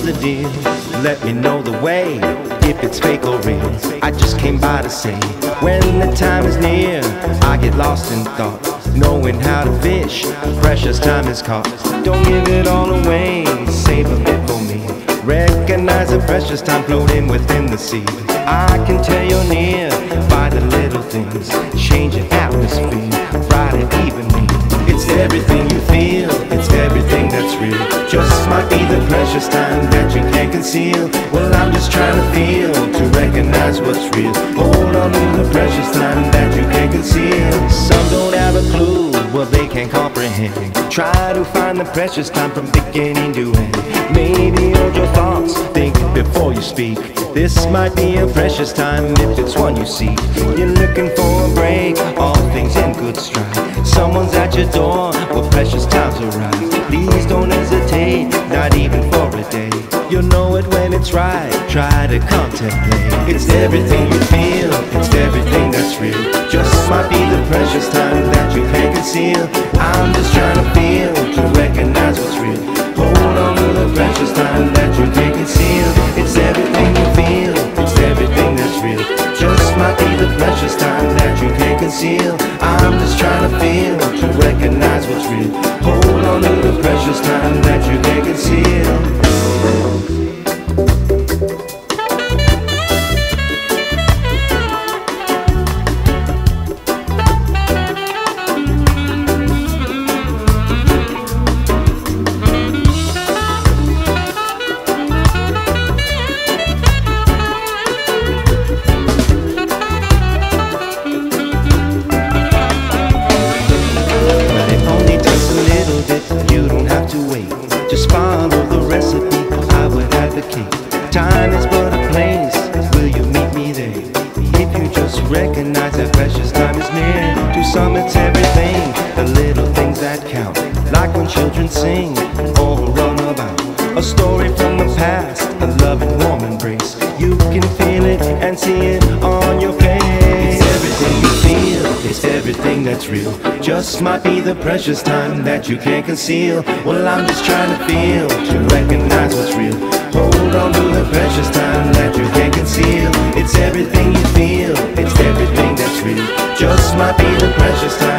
the deal? Let me know the way, if it's fake or real. I just came by to say, when the time is near, I get lost in thought, knowing how to fish, precious time is caught. Don't give it all away, save a bit for me. Recognize the precious time floating within the sea. I can tell you're near by the little things, changing atmosphere, bright and evening. It's everything you feel, it's everything that's real. Just might be the precious time that you can't conceal. Well, I'm just trying to feel, to recognize what's real. Hold on to the precious time that you can't conceal. Some don't have a clue, well they can't comprehend. Try to find the precious time from beginning to end. Maybe hold your thoughts, think before you speak. This might be a precious time if it's one you seek. You're looking for a break, all things in good stride. Someone's at your door, well precious times arrive. Please don't hesitate, not even for a day. You'll know it when it's right, try to contemplate. It's everything you feel, it's everything that's real. Just might be the precious time that you can't conceal. I'm just trying to feel, to recognize what's real. Hold on to the precious time that you can't conceal. It's everything you feel, it's everything that's real. Just might be the precious time that you can't conceal. I'm just trying to feel, to recognize what's real. Hold on to the precious time that you can't conceal. Just follow the recipe, I would advocate. Time is but a place, will you meet me there? If you just recognize that precious time is near. To some it's everything, the little things that count. Like when children sing or run about a story from the past, a loving warm embrace. You can feel it and see it on your face. It's everything you feel, it's everything that's real. Just might be the precious time that you can't conceal. Well, I'm just trying to feel, to recognize what's real. Hold on to the precious time that you can't conceal. It's everything you feel, it's everything that's real. Just might be the precious time